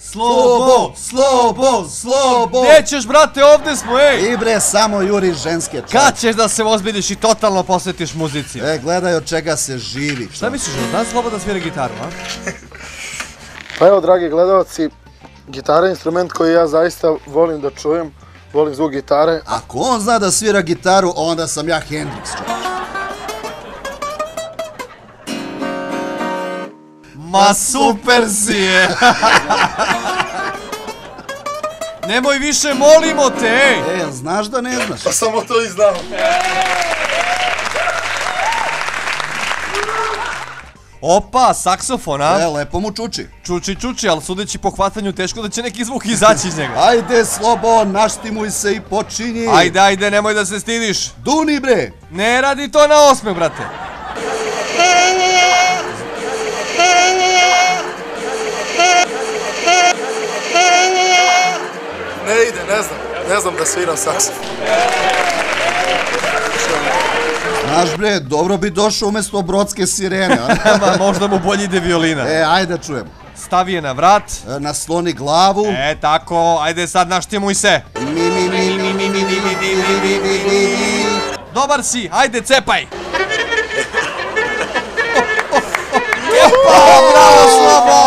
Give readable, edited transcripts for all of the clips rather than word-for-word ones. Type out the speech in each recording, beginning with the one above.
Slobo, slobo, slobo. Nećeš, brate, ovde smo, ej! I bre, samo juri ženske čovječe. Kad ćeš da se ozbiljiš i totalno posvetiš muzici? Gledaj od čega se živi. Šta misliš, zna Slobo da svira gitaru, a? Pa evo, dragi gledalci, gitara je instrument koji ja zaista volim da čujem, volim zvuk gitare. Ako on zna da svira gitaru, onda sam ja Hendrix, čovječe. Ma super si je! Nemoj više, molimo te, ej! Znaš da ne znaš? Pa samo to i znam. Opa, saksofon, a? Lepo mu čuči. Čuči, ali sudeći po hvatanju teško da će neki zvuk izaći iz njega. Ajde, Slobo, naštimuj se i počinji. Ajde, nemoj da se stidiš. Duni, bre! Ne radi to na osmeh, brate. Ne ide, ne znam da sviram saksofon. Znaš bre, dobro bi došao umjesto brodske sirene. Možda mu bolje ide violina. Ajde čujem. Stavi je na vrat. Nasloni glavu. Tako, ajde sad naštimuj se. Dobar si, ajde cepaj. Bravo, Slobo!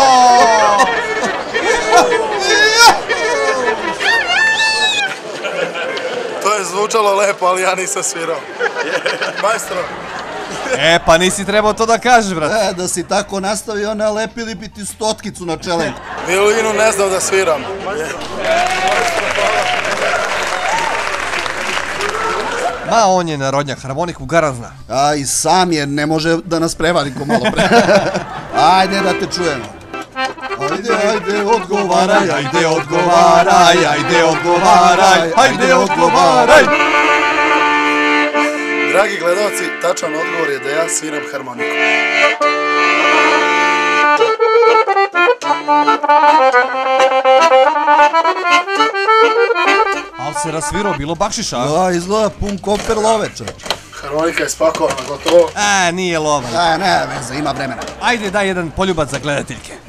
To je zvučalo lepo, ali ja nisam svirao. Majstro. Pa nisi trebao to da kažeš, brate. Da si tako nastavio, nalepili bi ti stotkicu na čelenku. Violinu ne znam da sviram. Ma, on je narodnjak, harmoniku garan zna. A i sam je, ne može da nas prevari ko malo pre. Ajde da te čujemo. Ajde, odgovaraj, ajde, odgovaraj, ajde, odgovaraj, ajde, odgovaraj. Dragi gledalci, tačan odgovor je da ja sviram harmoniku. Ali se rasvirao, bilo bakšiša. Da, izgleda pun kofer love, čovječe. Harmonika je spakovana, gotovo. Nije lova. Ne veze, ima vremena. Ajde, daj jedan poljubac za gledateljke.